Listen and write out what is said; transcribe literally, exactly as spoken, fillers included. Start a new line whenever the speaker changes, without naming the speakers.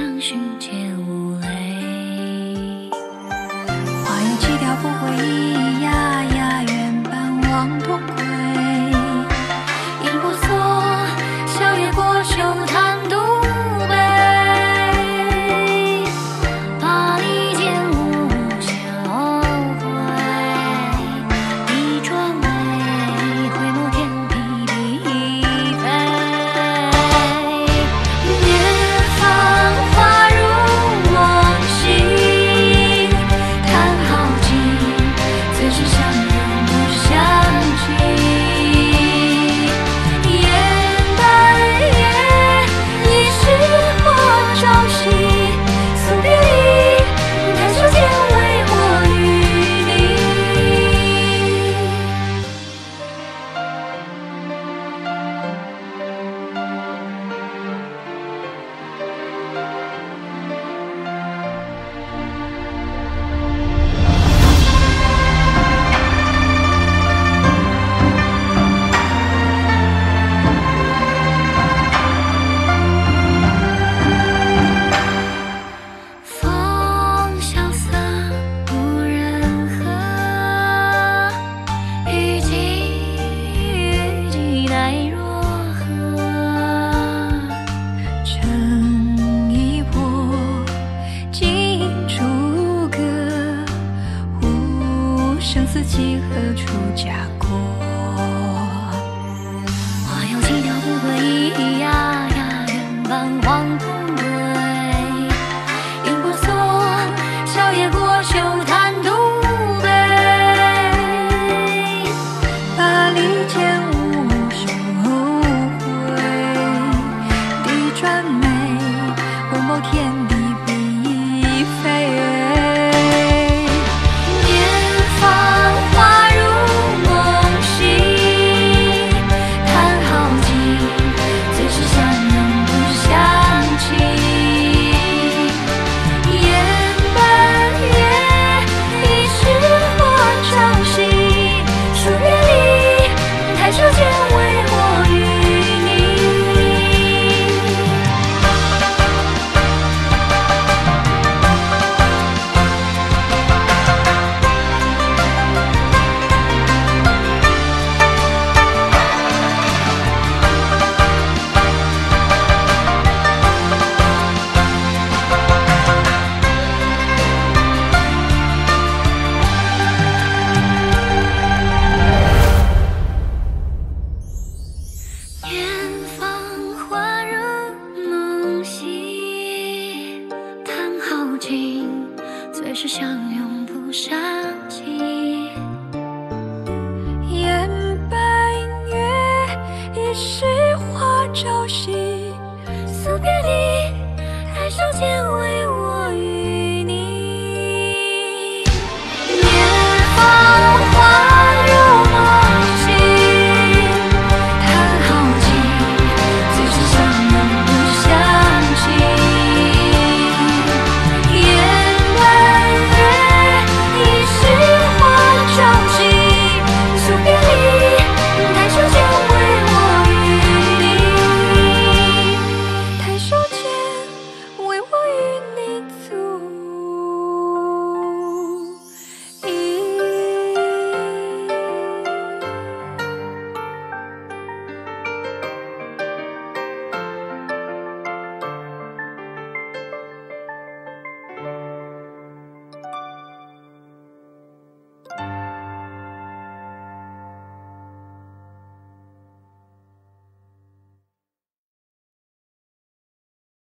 相许皆无泪。花有几条不回忆呀呀，原伴望同归。萤波索，小叶过袖弹独悲。把离间无休悔，一转眉，回眸天地地飞。年芳花如梦醒，叹好景，最是相拥不是相弃。雁半夜，一世花朝夕，诉别离，抬手间为我与你。风萧瑟，无人和。雨季，雨季奈若何？城已破，尽逐歌。无声四季，何处家国？花有几条不回忆呀呀，原伴望同归。萤波索，小叶过袖弹独悲。把离间无休悔，一转眉，回眸天地必飞。年芳花如梦醒，叹好景，最是相拥不是相弃。雁半夜，一世花朝夕，诉别离，抬手间为我与你。年芳花如梦醒，叹好景，最是相拥不相